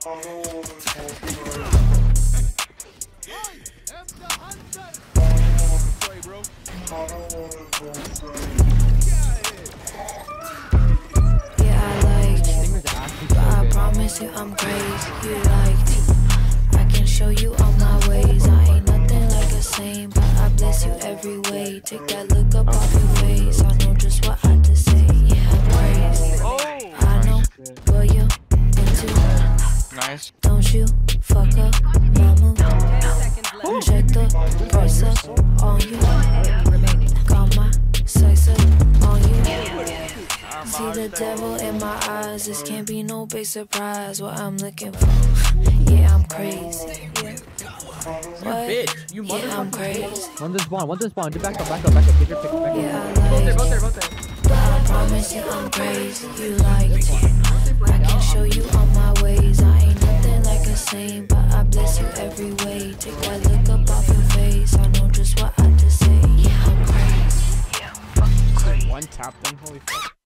Sorry, bro. Yeah, I like you, but I promise you I'm crazy. You like me. I can show you all my ways. I ain't nothing like a saint, but I bless you every way. Take that look up off your face. I know just what I to say. Yeah, I'm crazy. I know what you're into. Nice. Don't you fuck up my move. Check the price up on you. Got my sights up on you. See the devil in my eyes. This can't be no big surprise. What I'm looking for. Yeah, I'm crazy. What? Bitch, you Yeah, I'm crazy. One to spawn. Just back up. Get your pick. Back Yeah, up. I like both you, there. but I promise you I'm crazy. You like it. I can show you all my ways. I ain't nothing like a saint, but I bless you every way. Take that look up off your face. I know just what I to say. Yeah, I'm crazy. One tap then, holy fuck.